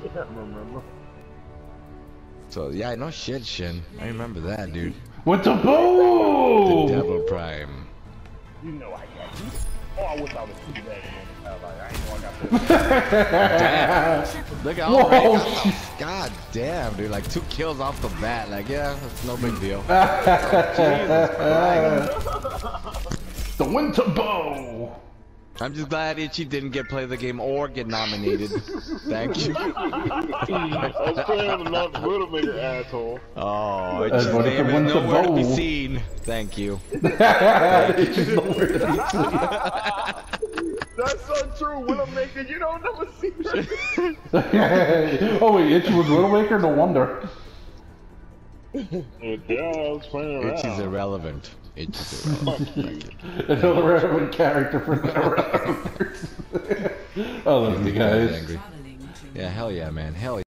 remember. So yeah, no shit, Shin. I remember that, dude. Wintebow! The Devil Prime. You know I got you. Oh, I wish I was too bad. I ain't know I got that. Look at all right. God damn, dude. Like 2 kills off the bat. Like, yeah, that's no big deal. Jesus Christ. The Wintebow! I'm just glad Itchy didn't play the game or get nominated. Thank you. I was playing a lot Widowmaker, asshole. Oh, Itchy's name is nowhere to be seen. Thank you. Itchy's nowhere to be seen. That's so true, Widowmaker. You don't never see Oh wait, Itchy was Widowmaker? No wonder. Yeah, I was playing around. Itchy's irrelevant. Itchy's irrelevant. An irrelevant character for the irrelevant person. I love you guys. Yeah, hell yeah, man. Hell yeah.